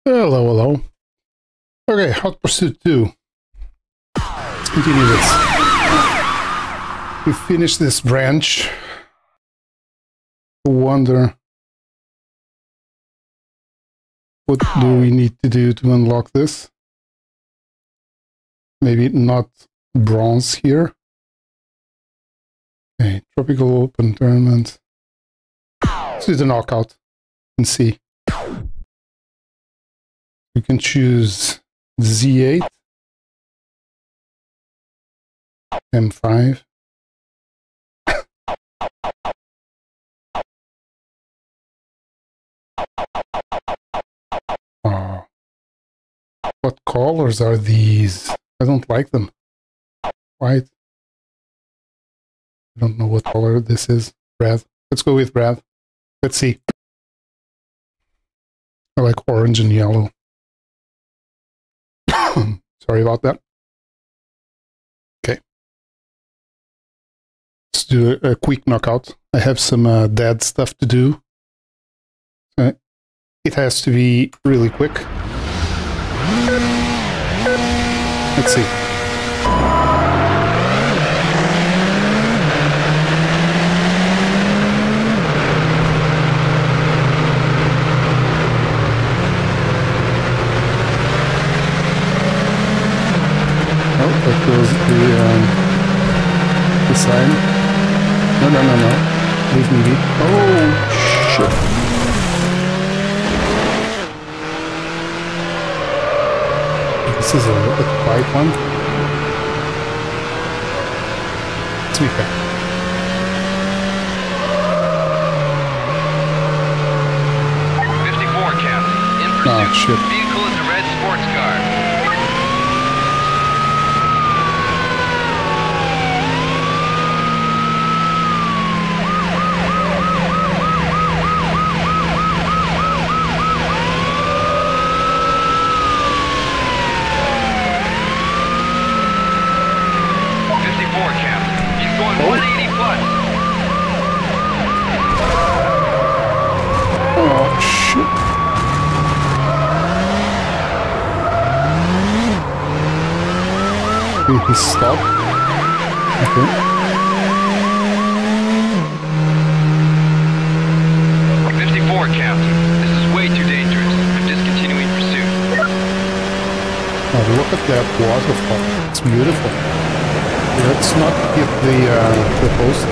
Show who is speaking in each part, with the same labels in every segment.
Speaker 1: Hello, hello. Okay, Hot Pursuit 2. Let's continue this. We finished this branch. I wonder what do we need to do to unlock this? Maybe not bronze here. Okay, Tropical Open Tournament. Let's do the knockout and see. We can choose Z8, M5. What colors are these? I don't like them. White. I don't know what color this is. Red. Let's go with red. Let's see. I like orange and yellow. Sorry about that. Okay. Let's do a quick knockout. I have some dead stuff to do. It has to be really quick. Let's see. Oh, that goes the sign. No. Leave me be. Oh, shit. This is a quiet one. Let's be fair.
Speaker 2: '54 Captain, in pursuit.
Speaker 1: Oh, shit.
Speaker 2: Vehicle is a red sports car.
Speaker 1: He stopped. Okay.
Speaker 2: 54 Captain, this is way too dangerous. I'm discontinuing pursuit.
Speaker 1: Oh, look at that waterfall. It's beautiful. Let's not hit the post.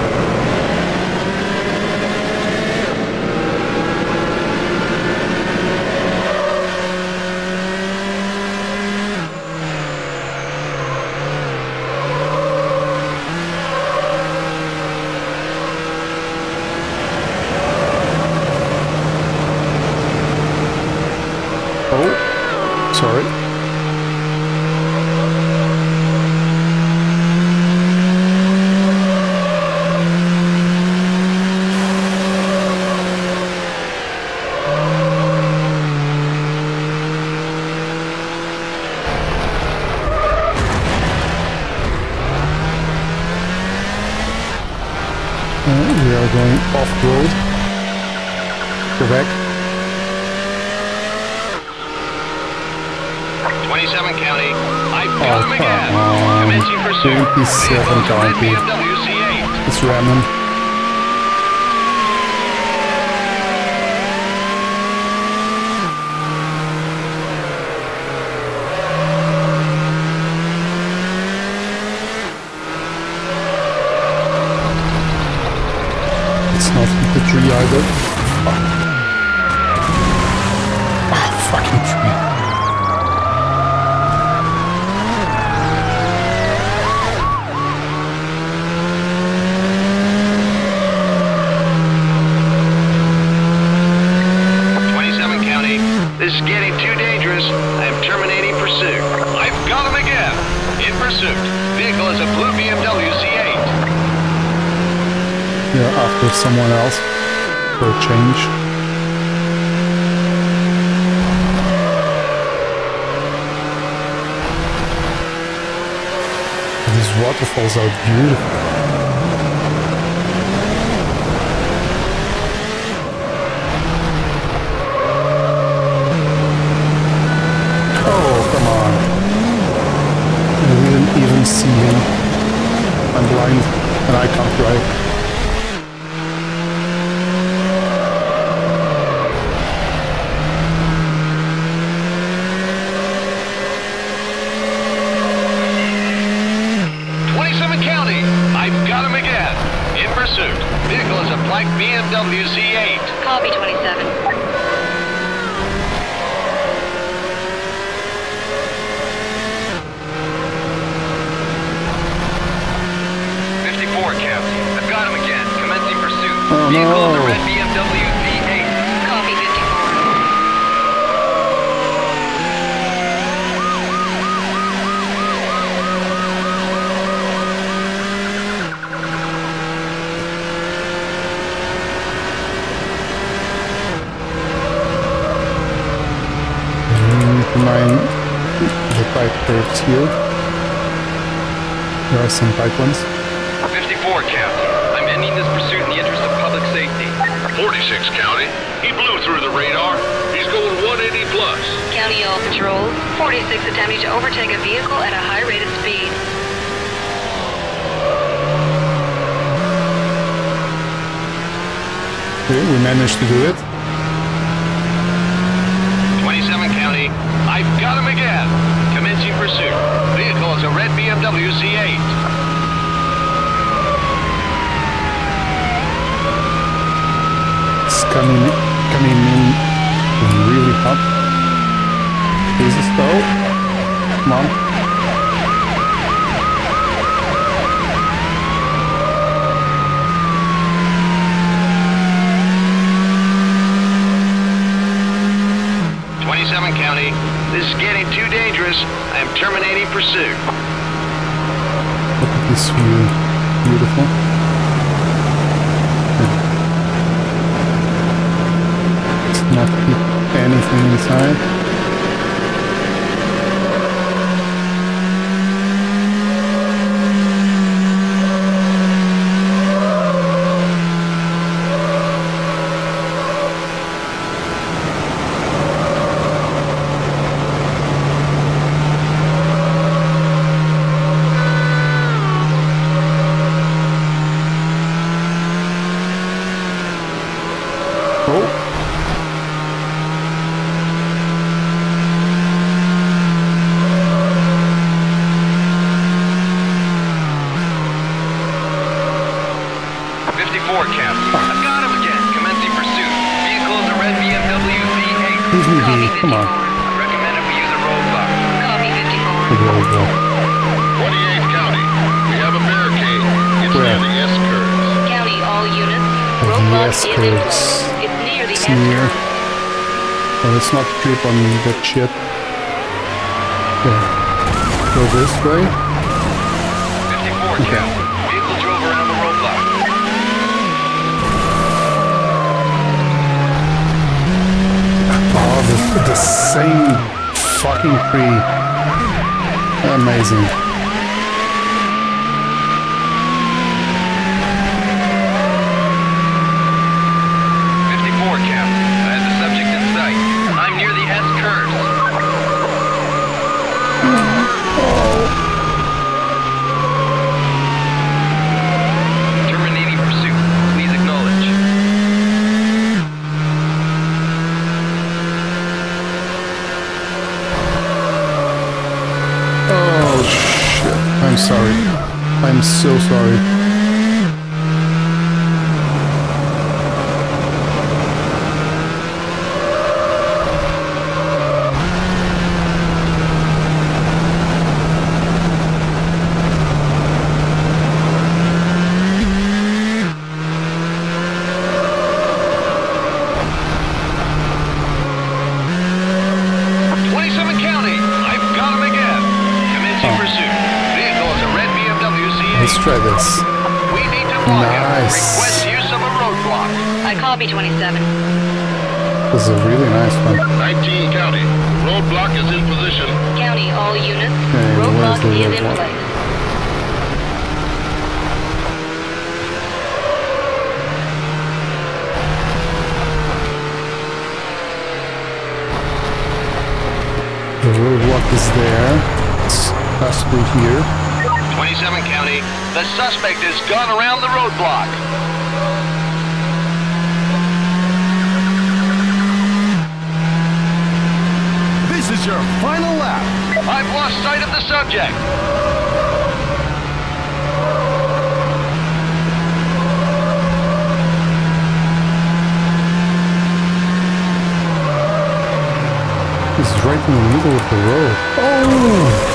Speaker 1: Sorry. We are going off-road. Go back.
Speaker 2: 27 County, I've got him again. Commencing pursuit.
Speaker 1: 27 County.
Speaker 2: BMW C8.
Speaker 1: It's ramming. It's not the tree either. Fucking tree.
Speaker 2: This is getting too dangerous. I am terminating pursuit. I've got him again. In pursuit. Vehicle is a blue BMW C8.
Speaker 1: Yeah, after someone else for a change. These waterfalls are beautiful. see him. I'm blind and I can't drive.
Speaker 2: Vehicle is a black BMW Z8.
Speaker 3: Copy 27.
Speaker 2: I've got him again. Commencing pursuit.
Speaker 1: Oh,
Speaker 2: Vehicle
Speaker 1: no.
Speaker 2: is a red BMW Z8.
Speaker 3: Copy 54.
Speaker 1: Mind the tight curves here. There are some tight ones.
Speaker 2: 54, Captain. I'm ending this pursuit in the interest of public safety.
Speaker 4: 46, County. He blew through the radar. He's going 180 plus.
Speaker 3: County all patrol. 46 attempting to overtake a vehicle at a high rate of speed.
Speaker 1: Okay, we managed to do it.
Speaker 2: 27, County. I've got him again. Commencing pursuit. Vehicle is a red BMW Z8.
Speaker 1: It's coming in really hot. Jesus, though. Come on.
Speaker 2: County. This is getting too dangerous. I am terminating pursuit.
Speaker 1: Look at this view. Beautiful. Let's not hit anything inside. Come on.
Speaker 2: Recommended we use a roadblock.
Speaker 3: Copy 54.
Speaker 1: The roadblock.
Speaker 4: 28th County. We have a barricade. It's
Speaker 1: Where?
Speaker 4: near the S curves.
Speaker 3: County all units.
Speaker 1: The
Speaker 3: Roadblock
Speaker 1: S
Speaker 3: is in
Speaker 1: curves.
Speaker 3: place. It's near the
Speaker 1: It's
Speaker 3: S
Speaker 1: near.
Speaker 3: curve.
Speaker 1: Well, let's not trip on that shit. Okay. Go this way.
Speaker 2: 54,
Speaker 1: Okay.
Speaker 2: Captain. Vehicle drove around the roadblock.
Speaker 1: Oh, the same fucking tree. Amazing. I'm sorry. I'm so sorry. Let's try this.
Speaker 2: We need to block
Speaker 1: Nice.
Speaker 2: him. Request use of a roadblock.
Speaker 3: I copy 27.
Speaker 1: This is a really nice one.
Speaker 4: 19 County. Roadblock is in position.
Speaker 3: County all units.
Speaker 1: Okay,
Speaker 3: Roadblock
Speaker 1: where's the
Speaker 3: is in
Speaker 1: roadblock?
Speaker 3: place.
Speaker 1: The roadblock is there. It's possibly here.
Speaker 2: 27 County. The suspect has gone around the roadblock.
Speaker 5: This is your final lap.
Speaker 2: I've lost sight of the subject.
Speaker 1: This is right in the middle of the road. Oh!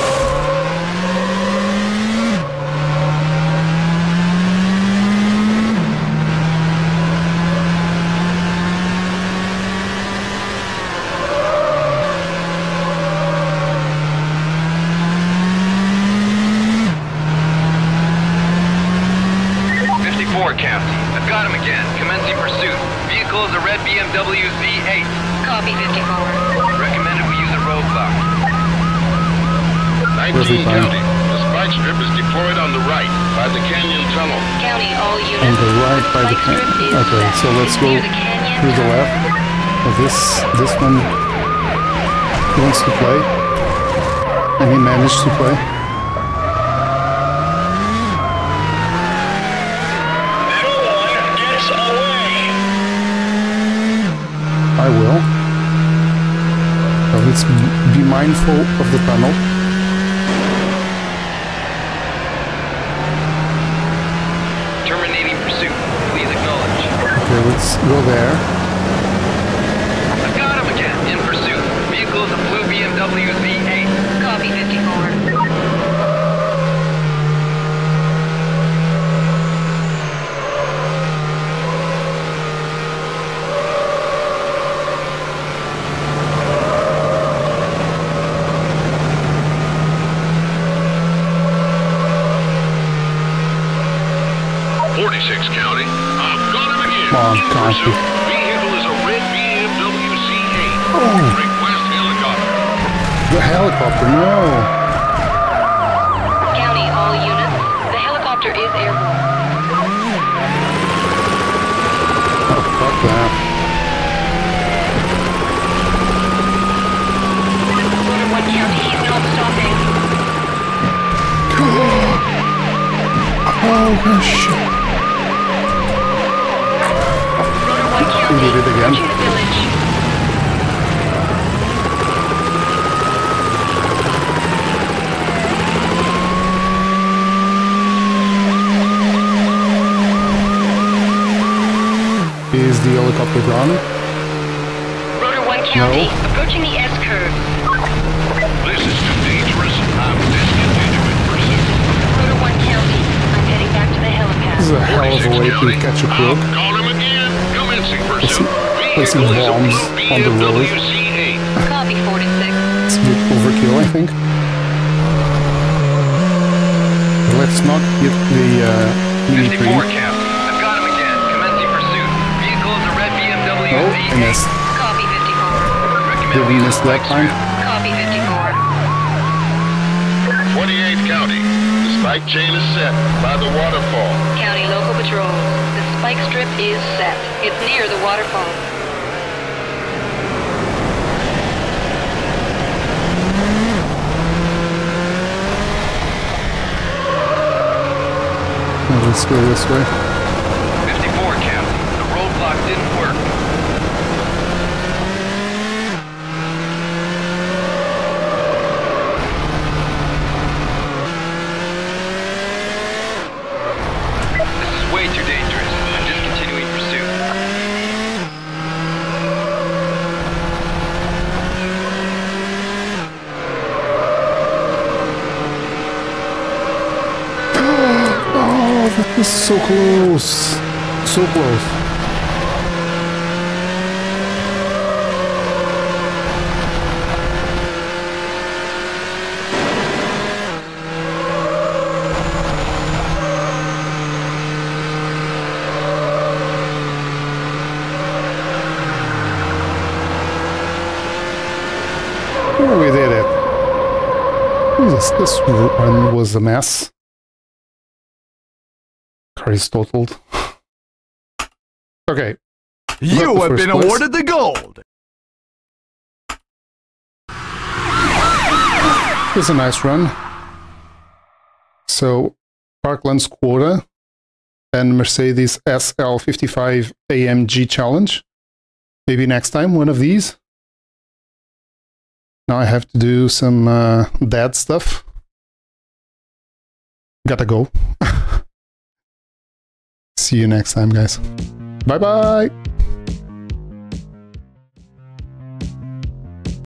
Speaker 2: 54 County. I've got him again. Commencing pursuit. Vehicle is a red BMW Z8.
Speaker 3: Copy 54.
Speaker 2: Recommended we use a roadblock.
Speaker 4: 19 County. The spike strip is deployed on the right by the canyon tunnel.
Speaker 3: County, all units.
Speaker 1: On the right by the
Speaker 3: Spike strip
Speaker 1: canyon.
Speaker 3: is
Speaker 1: Okay,
Speaker 3: set.
Speaker 1: so let's
Speaker 3: It's
Speaker 1: go
Speaker 3: near the canyon
Speaker 1: through the
Speaker 3: tunnel.
Speaker 1: left. This one he wants to play. And he managed to play. I will. But let's be mindful of the tunnel.
Speaker 2: Terminating pursuit. Please acknowledge.
Speaker 1: Okay, let's go there.
Speaker 2: I've got him again. In pursuit. Vehicle is a blue BMW Z8.
Speaker 3: Copy 54.
Speaker 4: County. I've got him again.
Speaker 1: Come on,
Speaker 4: In
Speaker 1: County.
Speaker 4: pursuit. Vehicle is a red BMW Z8.
Speaker 1: Oh.
Speaker 4: Request helicopter.
Speaker 1: The helicopter, no!
Speaker 3: County, all units. The helicopter is airborne.
Speaker 1: Oh, fuck that.
Speaker 3: Order 1 County, he's not stopping.
Speaker 1: Oh, shit.
Speaker 3: Order 1 County,
Speaker 1: We did it again.
Speaker 3: approaching the village.
Speaker 1: Is the helicopter gone?
Speaker 3: Rotor 1 County, approaching the S-curve.
Speaker 4: This is too dangerous. I'm discontinuing pursuit.
Speaker 3: Rotor 1 County, I'm heading back to the
Speaker 1: This is
Speaker 3: helipad.
Speaker 1: a hell of a
Speaker 4: 46
Speaker 1: way to
Speaker 4: County.
Speaker 1: catch a crook.
Speaker 4: I've got him again. Commencing pursuit.
Speaker 1: Placing
Speaker 4: Vehicle is a
Speaker 1: bombs
Speaker 4: blue
Speaker 1: on the road.
Speaker 4: BMW Z8.
Speaker 3: Copy 46.
Speaker 1: It's a bit overkill, I think. Let's not hit the mini
Speaker 2: 54
Speaker 1: tree.
Speaker 2: County. I've got him again. Commencing pursuit. Vehicle is a red BMW
Speaker 1: Oh, I
Speaker 2: Z8.
Speaker 1: missed.
Speaker 3: Copy 54.
Speaker 2: Recommend
Speaker 1: Did
Speaker 2: we
Speaker 1: we
Speaker 2: use
Speaker 1: miss
Speaker 2: a
Speaker 1: that
Speaker 2: spike
Speaker 1: time?
Speaker 2: strip.
Speaker 3: Copy 54.
Speaker 4: 28th County. The spike chain is set by the waterfall.
Speaker 3: County local patrol. The spike strip is set. It's near the waterfall.
Speaker 1: Now let's go this way.
Speaker 2: 54 County. The roadblock didn't work. This is way too dangerous. I'm discontinuing pursuit.
Speaker 1: Oh, that was so close. So close. Oh, we did it. This one was a mess. Car is totaled. Okay.
Speaker 5: You
Speaker 1: Not the
Speaker 5: have
Speaker 1: first
Speaker 5: been
Speaker 1: place.
Speaker 5: awarded the gold.
Speaker 1: It was a nice run. So Parkland's quota and Mercedes SL55 AMG challenge. Maybe next time, one of these. Now I have to do some dad stuff. Gotta go. See you next time, guys. Bye-bye.